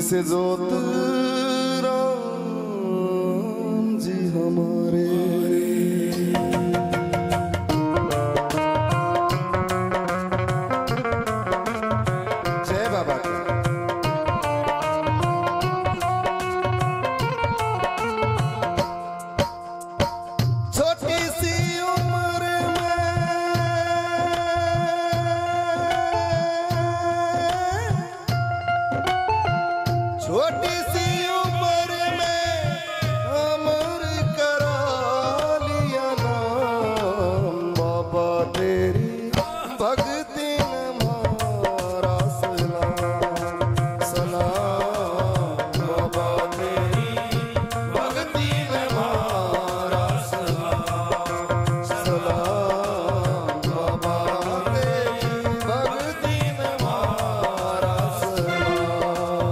से जोत राम जी हमारे। जय बाबा की। छोटी सी उम्र में छोटी सी उम्र में अमर करा लिया नाम बाबा तेरी भक्ति ने मारा सलाम सलाम बाबा तेरी भक्ति ने मारा सलाम सलाम बाबा तेरी भक्ति ने मारा सलाम।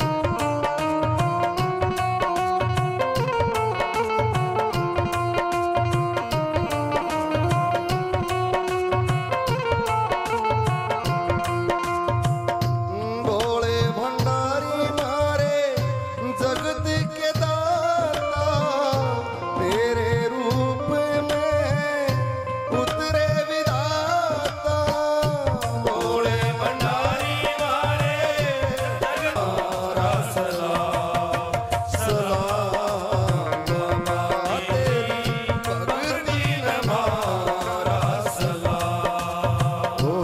भोले भंडारी मारे जगत के दाता तेरे रूप में उतरे विधाता। भोले भंडारी मारे जगत मारा सलाम सलाम बाबा तेरी भक्ति ने मारा सलाम। ओ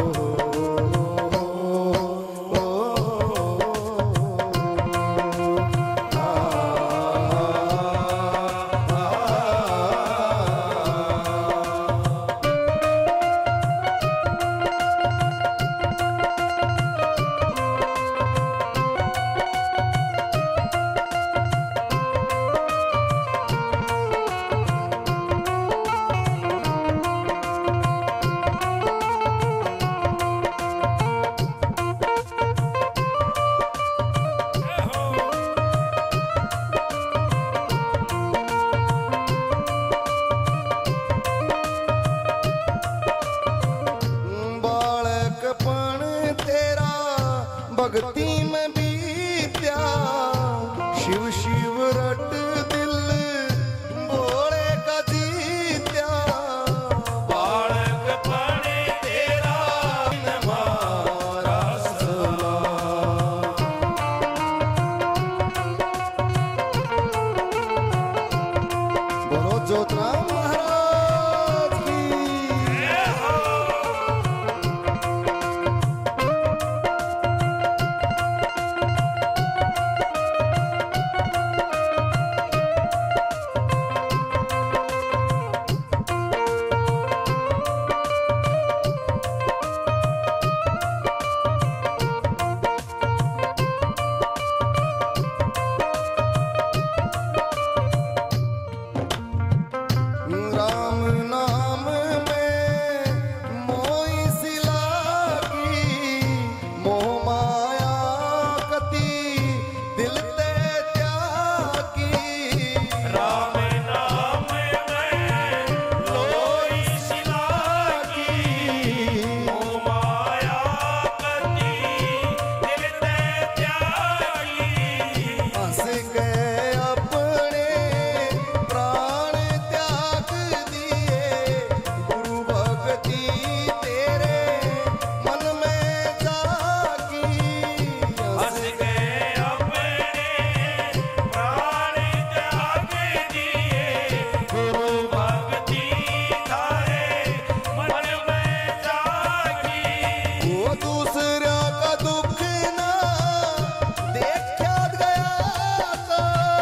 बालकपन तेरा भक्ति में बीत्या शिव शिव रट दिल भोले का जीत्या। बालकपन तेरा मारा सलाम। बोलो जोतराम महाराज की। राम नाम में मोई सिला की मोह माया कति दिल ते त्यागी। राम नाम में लोई सिला की मोह माया कति दिल ते त्यागी। हंस के अपने प्राण त्याग दिए गुरु भक्ति तेरे मन में जागी। हंस के अपने प्राण त्याग दिए गुरु भक्ति तारे मन में जागी। वो दूसरा का दुख ना देखा गया तो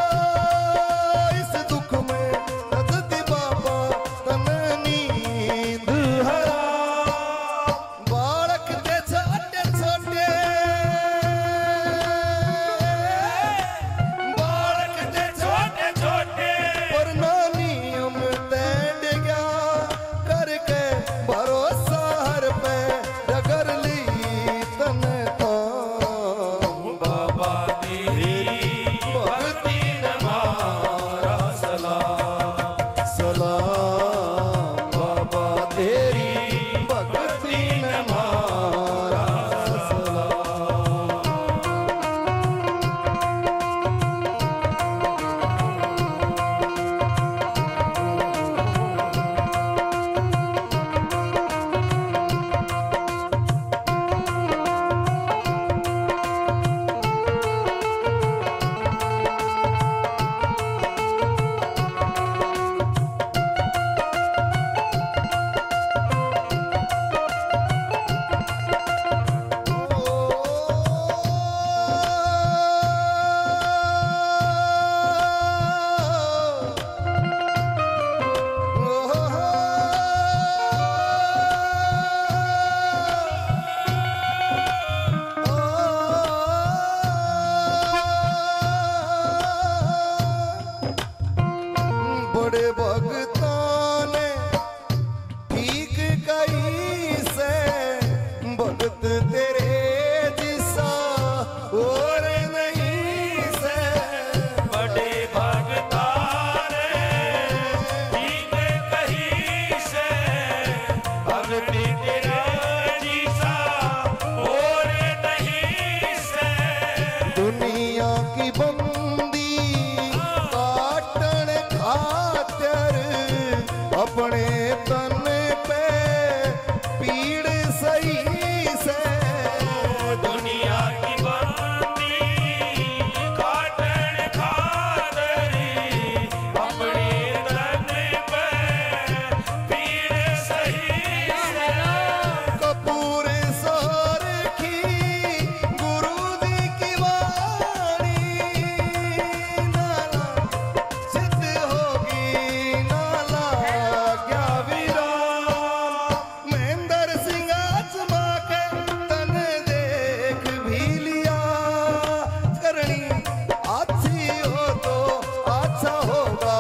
अपने तन पे पीड़ सही से दुनिया की बंदी काटन खादरी अपने तन पे पीड़ सही से कपूर सोर की गुरु दी की वाणी नाला सिद्ध होगी नाला क्या विराम महेंद्र सिंह आजमा के तन देख भी लिया करनी अच्छी हो तो अच्छा होगा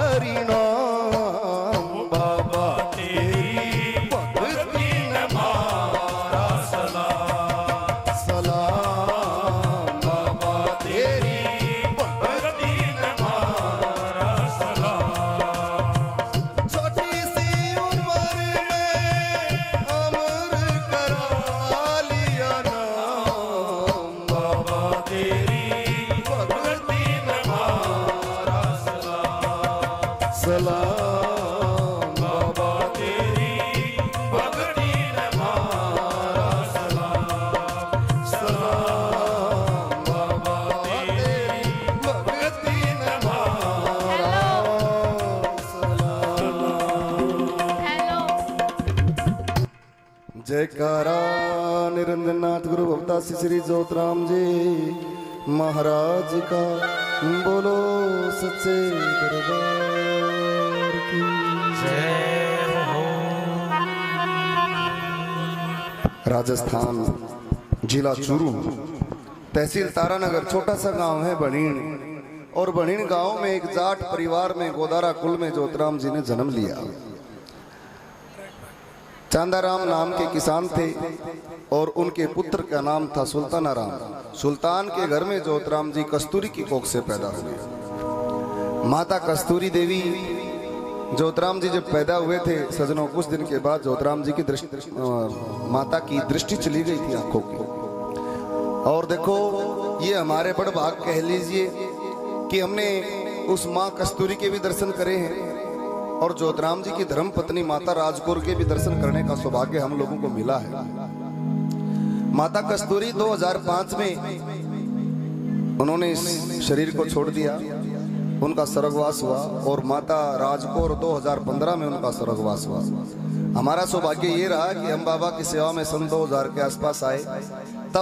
परिणाम बाबा तेरी भक्ति न मारा सलाम सलाम बाबा तेरी भक्ति न मारा सलाम छोटी सी उम्र में अमर करा लिया नाम बाबा तेरी भक्ति न मारा सलाम सलाम बाबा तेरी भक्ति न मारा सलाम सलाम बाबा तेरी भक्ति न मारा हेलो जयकारा निरंजननाथ गुरु भवतासी श्री जोतराम जी महाराज का बोलो सच्चे दरबार की राजस्थान जिला चूरू तहसील तारानगर छोटा सा गांव है बणीण और बणीण गांव में एक जाट परिवार में गोदारा कुल में जोतराम जी ने जन्म लिया। चांदाराम नाम के किसान थे और उनके पुत्र का नाम था सुल्तानाराम। सुल्तान के घर में जोतराम जी कस्तूरी की कोख से पैदा हुए। माता कस्तूरी देवी जोतराम जी जब पैदा हुए थे सजनों कुछ दिन के बाद जोतराम जी की माता की दृष्टि चली गई थी आंखों की। और देखो ये हमारे बड़ भाग कह लीजिए कि हमने उस माँ कस्तूरी के भी दर्शन करे हैं और जोतराम जी की धर्म पत्नी माता राजकौर के भी दर्शन करने का सौभाग्य हम लोगों को मिला है। माता कस्तूरी 2005 में उन्होंने इस शरीर को छोड़ दिया, उनका स्वर्गवास हुआ और माता राजकौर 2015 में उनका स्वर्गवास हुआ। हमारा सौभाग्य ये रहा कि हम बाबा की सेवा में सन 2000 के आसपास आए। तब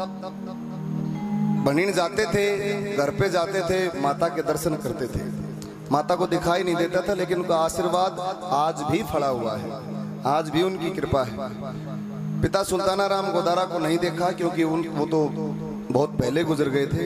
बनीन जाते थे, घर पे जाते थे, माता के दर्शन करते थे। माता को दिखाई नहीं देता था लेकिन उनका आशीर्वाद आज भी फड़ा हुआ है, आज भी उनकी कृपा है। पिता सुल्तानाराम गोदारा को नहीं देखा क्योंकि वो तो बहुत पहले गुजर गए थे।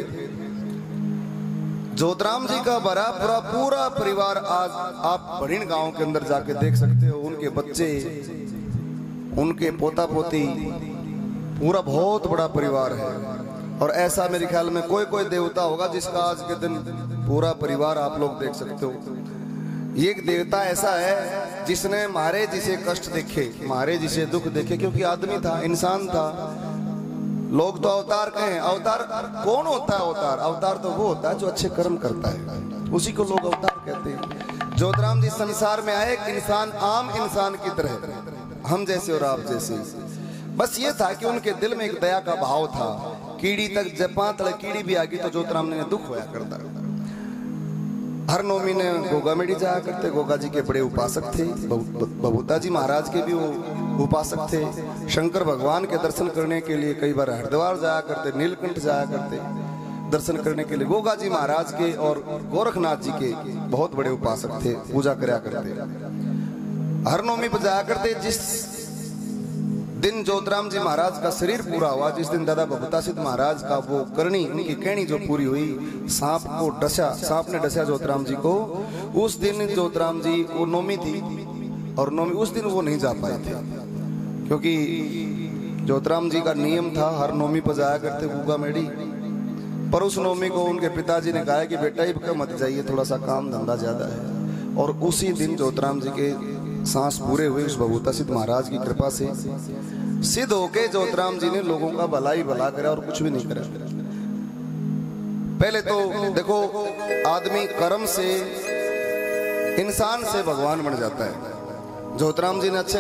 जोतराम जी का बड़ा पूरा परिवार आज आप बड़ीन गांव के अंदर जाके देख सकते हो। उनके बच्चे, उनके पोता पोती, पूरा बहुत बड़ा परिवार है। और ऐसा मेरे ख्याल में कोई देवता होगा जिसका आज के दिन पूरा परिवार आप लोग देख सकते हो। ये एक देवता ऐसा है जिसने मारे जिसे कष्ट देखे, मारे जिसे दुख देखे, क्योंकि आदमी था, इंसान था। लोग तो अवतार कहें, अवतार कौन होता है? अवतार तो वो होता है जो अच्छे कर्म करता है, उसी को लोग अवतार कहते हैं। जोतराम जी संसार में आए एक इंसान, आम इंसान की तरह, हम जैसे और आप जैसे। बस ये था कि उनके दिल में एक दया का भाव था। कीड़ी तक जब 5 कीड़ी भी आ गई तो जोतराम ने दुख होया करता। हर नौमी ने गोगा मेड़ी जाया करते। गोगा जी के बड़े उपासक थे, बभूता जी महाराज के भी वो उपासक थे। शंकर भगवान के दर्शन करने के लिए कई बार हरिद्वार जाया करते, नीलकंठ जाया करते दर्शन करने के लिए। गोगा जी महाराज के और गोरखनाथ जी के बहुत बड़े उपासक थे, पूजा कराया करते। हर नौमी पर जाया करते। जिस दिन जोतराम जी महाराज का शरीर पूरा हुआ, जिस दिन दादा बभूता सिद्ध महाराज का वो करनी, उनकी कहनी जो पूरी हुई, सांप को डसा, सांप ने डसा जोतराम जी को, उस दिन जोतराम जी, वो नौमी थी और नौमी उस दिन वो नहीं जा पाए थे क्योंकि जोतराम जी का नियम था हर नौमी पर जाया करते गोगा मेड़ी। पर उस नौमी को उनके पिताजी ने कहा कि बेटा इब मत जाइए, थोड़ा सा काम धंधा ज्यादा है। और उसी दिन जोतराम जी के सांस पूरे हुए उस बभूता सिद्ध महाराज की कृपा से। सिद्ध होके जोतराम जी ने लोगों का भला ही भला करा और कुछ भी नहीं करा। पहले तो देखो आदमी कर्म से इंसान से भगवान बन जाता है। ज्योतिराम जी ने अच्छे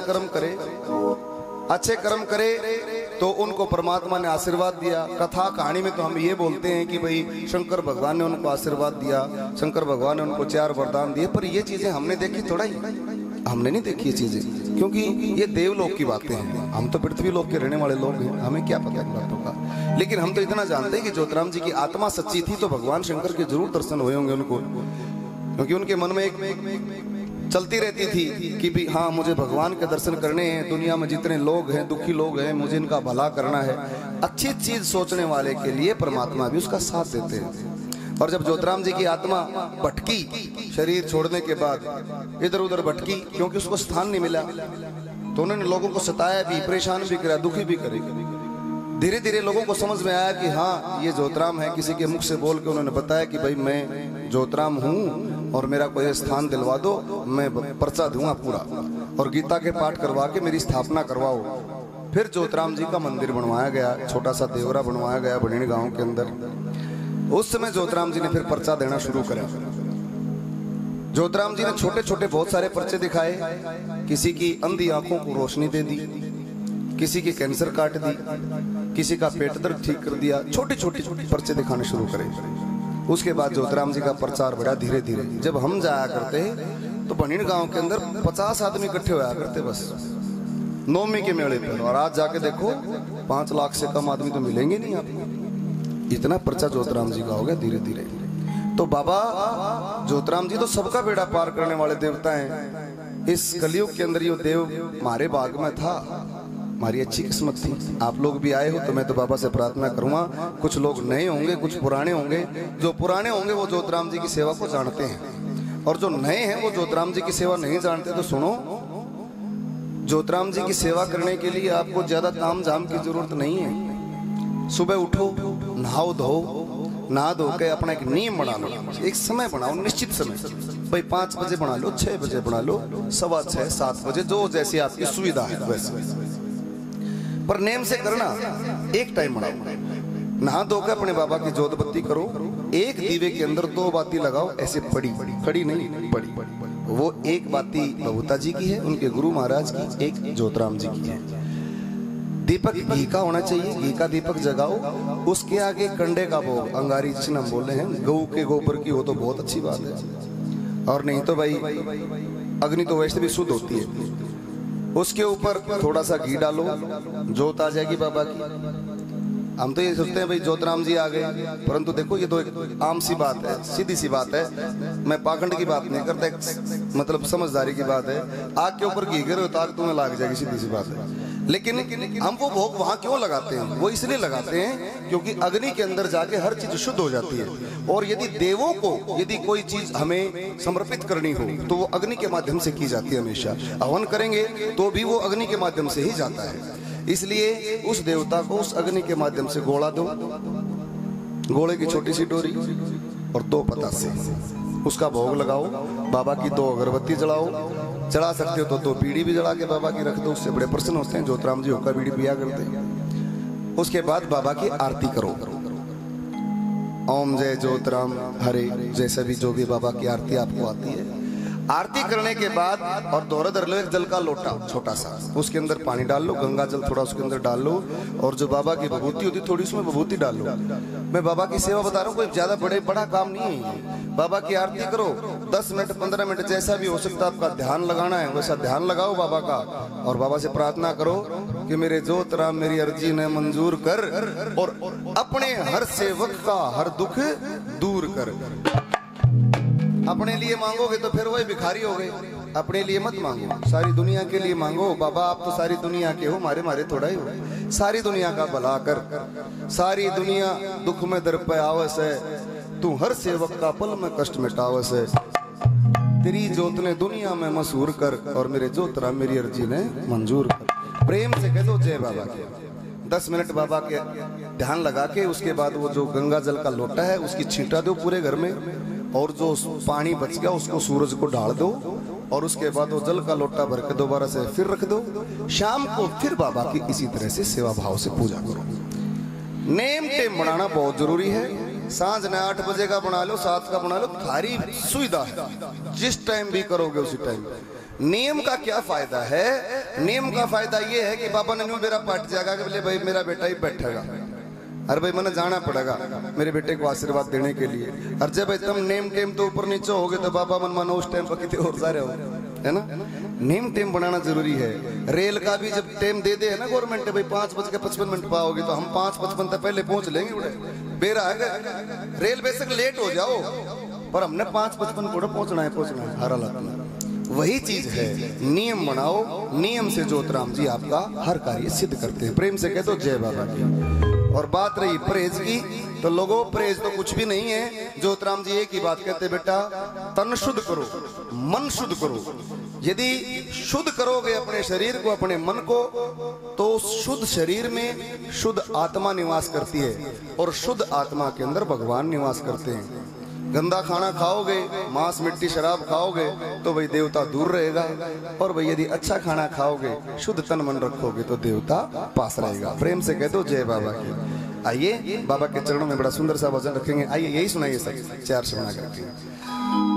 कर्म करे तो उनको परमात्मा ने आशीर्वाद दिया। कथा कहानी में तो हम ये बोलते हैं कि भाई शंकर भगवान ने उनको आशीर्वाद दिया, शंकर भगवान ने उनको 4 वरदान दिए, पर ये चीजें हमने देखी थोड़ा ही, हमने नहीं देखी ये चीजें, क्योंकि ये देवलोक की बातें हैं। हम तो पृथ्वी लोक के रहने वाले लोग हैं, हमें क्या पता इन बातों का। लेकिन हम तो इतना जानते हैं कि ज्योतिराम जी की आत्मा सच्ची थी तो भगवान शंकर के जरूर दर्शन हुए होंगे उनको, क्योंकि उनके मन में एक चलती रहती थी कि भी हाँ मुझे भगवान के दर्शन करने हैं, दुनिया में जितने लोग हैं, दुखी लोग हैं, मुझे इनका भला करना है। अच्छी चीज सोचने वाले के लिए परमात्मा भी उसका साथ देते हैं। और जब ज्योतिराम जी की आत्मा भटकी, शरीर छोड़ने के बाद इधर उधर भटकी, क्योंकि उसको स्थान नहीं मिला, तो उन्होंने लोगों को सताया भी, परेशान भी करा, दुखी भी करे। धीरे धीरे लोगों को समझ में आया कि हाँ ये ज्योतिराम है। किसी के मुख से बोल के उन्होंने बताया कि भाई मैं ज्योतिराम हूँ और मेरा कोई स्थान दिलवा दो, मैं पर्चा दूंगा पूरा, और गीता के पाठ करवा के मेरी स्थापना करवाओ। फिर ज्योतिराम जी का मंदिर बनवाया गया, छोटा सा देवरा बनवाया गया भड़ीण गांव के अंदर। उस समय ज्योतिराम जी ने फिर पर्चा देना शुरू करा। ज्योतिराम जी ने छोटे छोटे बहुत सारे पर्चे दिखाए। किसी की अंधी आंखों को रोशनी दे दी, किसी की कैंसर काट दी, किसी का पेट दर्द ठीक कर दिया। छोटे छोटे पर्चे दिखाने शुरू करे। उसके बाद ज्योतिराम जी का प्रचार बढ़ा धीरे धीरे। जब हम जाया करते तो भड़ीण गांव के अंदर 50 आदमी इकट्ठे होया करते बस नौमी के मेले पर, और आज जाके देखो 5 लाख से कम आदमी तो मिलेंगे नहीं आपको। इतना पर्चा ज्योतिराम जी का हो गया धीरे धीरे। तो बाबा ज्योतिराम जी तो सबका बेड़ा पार करने वाले देवता हैं। इस कलयुग के अंदर ये देव हमारे बाग में था, हमारी अच्छी किस्मत थी। आप लोग भी आए हो तो मैं तो बाबा से प्रार्थना करूंगा, कुछ लोग नए होंगे, कुछ पुराने होंगे। जो पुराने होंगे वो ज्योतिराम जी की सेवा को जानते हैं, और जो नए हैं वो ज्योतिराम जी की सेवा नहीं जानते। तो सुनो, ज्योतिराम जी की सेवा करने के लिए आपको ज्यादा ताम झाम की जरूरत नहीं है। सुबह उठो, नहाओ धो, नहा धो के अपना एक नियम बना लो, एक समय बनाओ, निश्चित समय। भाई 5 बजे बना लो, 6 बजे बना लो, 6:15, 7 बजे, जो जैसी आपकी सुविधा है वैसे, पर नेम से करना। एक टाइम बनाओ, नहा धो के अपने बाबा की जोत बत्ती करो। एक दीवे के अंदर 2 बाती लगाओ, ऐसे पड़ी खड़ी नहीं, पड़ी। वो एक बाती बबूता जी की है, उनके गुरु महाराज की, एक ज्योतिराम जी की है। दीपक घी का होना चाहिए, घी का दीपक जगाओ। उसके आगे कंडे का भोग, अंगारी जिसे हम बोल रहे हैं, गऊ के गोबर की हो तो बहुत अच्छी बात है, और नहीं तो भाई अग्नि तो वैसे भी शुद्ध होती है। उसके ऊपर थोड़ा सा घी डालो, जोत आ जाएगी बाबा की। हम तो ये सोचते हैं भाई ज्योतिराम जी आ गए, परंतु देखो ये तो एक आम सी बात है, सीधी सी बात है। मैं पाखंड की बात नहीं करता, एक मतलब समझदारी की बात है। आग के ऊपर घी गिरे तो आग तुम्हें लाग जाएगी, सीधी सी बात है। लेकिन हम वो भोग वहां क्यों लगाते हैं? वो इसलिए लगाते हैं क्योंकि अग्नि के अंदर जाके हर चीज शुद्ध हो जाती है। और यदि देवों को यदि कोई चीज हमें समर्पित करनी हो तो वो अग्नि के माध्यम से की जाती है। हमेशा हवन करेंगे तो भी वो अग्नि के माध्यम से ही जाता है। इसलिए उस देवता को उस अग्नि के माध्यम से गोला दो, गोले की छोटी सी डोरी और 2 पतासे, उसका भोग लगाओ। बाबा की 2 अगरबत्ती जलाओ, चढ़ा सकते हो तो 2 बीड़ी भी जला के बाबा की रख दो, उससे बड़े प्रसन्न होते हैं। ज्योतिराम जी होकर बीड़ी पिया करते हैं। उसके बाद बाबा की आरती करो, ओम जय ज्योतिराम हरे, जैसे भी जो भी बाबा की आरती आपको आती है। आरती करने के बाद और दोहरा धर लो एक जल का लोटा छोटा सा, उसके अंदर पानी डाल लो, गंगा जल थोड़ा उसके अंदर डाल लो, और जो बाबा की विभूति होती थोड़ी उसमें विभूति डाल लो। मैं बाबा की सेवा बता रहा हूँ, कोई ज्यादा बड़ा काम नहीं है। बाबा की आरती करो, 10 मिनट 15 मिनट जैसा भी हो सकता है आपका ध्यान लगाना है वैसा ध्यान लगाओ बाबा का, और बाबा से प्रार्थना करो कि मेरे ज्योतिराम मेरी अर्जी ने मंजूर कर और अपने हर सेवक का हर दुख दूर कर। अपने लिए मांगोगे तो फिर वही भिखारी हो गए। अपने लिए मत मांगो, सारी दुनिया के लिए मांगो। बाबा आप तो सारी दुनिया के हो, मारे थोड़ा ही हो। सारी दुनिया का भला कर, सारी दुनिया दुख में दर पे आवस है, तू हर सेवक का पल में कष्ट मिटावस है। तेरी जोत ने दुनिया में मशहूर कर और मेरे ज्योतिराम मेरी अर्जी ने मंजूर कर। प्रेम से कह दो जय बाबा के। 10 मिनट बाबा के ध्यान लगा के उसके बाद वो जो गंगा जल का लोटा है उसकी छींटा दो पूरे घर में, और जो पानी बच गया उसको सूरज को डाल दो, और उसके बाद वो जल का लोटा भर के दोबारा से फिर रख दो। शाम को फिर बाबा की इसी तरह से सेवा भाव से पूजा करो। नेम टेम बनाना बहुत जरूरी है। सांझ ने 8 बजे का बना लो, 7 का बना लो, थारी सुविधा है, जिस टाइम भी करोगे उसी टाइम। नियम का क्या फायदा है? नियम का फायदा ये है कि बाबा ने न्यू मेरा पाठ जागा के बोले भाई मेरा बेटा ही बैठेगा, अरे भाई मैंने जाना पड़ेगा मेरे बेटे को आशीर्वाद देने के लिए। और जब भाई तुम नेम टेम तो ऊपर नीचे हो गए तो बाबा मन मानो उस टाइम पर कितने और जा रहे हो, है ना। नेम टेम बनाना जरूरी है। रेल का भी जब टेम दे दे है ना गवर्नमेंट, भाई 5:55 पाओगे तो हम 5:55 तक पहले पहुंच लेंगे। उड़े बेरा है रेल बेशक लेट हो जाओ पर हमने 5:55 को पहुंचना है हर हालत में। वही चीज है, नियम बनाओ, नियम से ज्योतिराम जी आपका हर कार्य सिद्ध करते हैं। प्रेम से कह दो जय बाबा की। और बात रही परहेज की, तो लोगों परहेज तो कुछ भी नहीं है। ज्योतिराम जी एक ही बात कहते, बेटा तन शुद्ध करो, मन शुद्ध करो। यदि शुद्ध करोगे अपने शरीर को, अपने मन को, तो शुद्ध शरीर में शुद्ध आत्मा निवास करती है और शुद्ध आत्मा के अंदर भगवान निवास करते हैं। गंदा खाना खाओगे, मांस मिट्टी शराब खाओगे तो भाई देवता दूर रहेगा, और भाई यदि अच्छा खाना खाओगे, शुद्ध तन मन रखोगे तो देवता पास रहेगा। प्रेम से कह दो जय बाबा की। आइए बाबा के चरणों में बड़ा सुंदर सा भजन रखेंगे। आइए यही सुनाइए सब 4 सुना करके।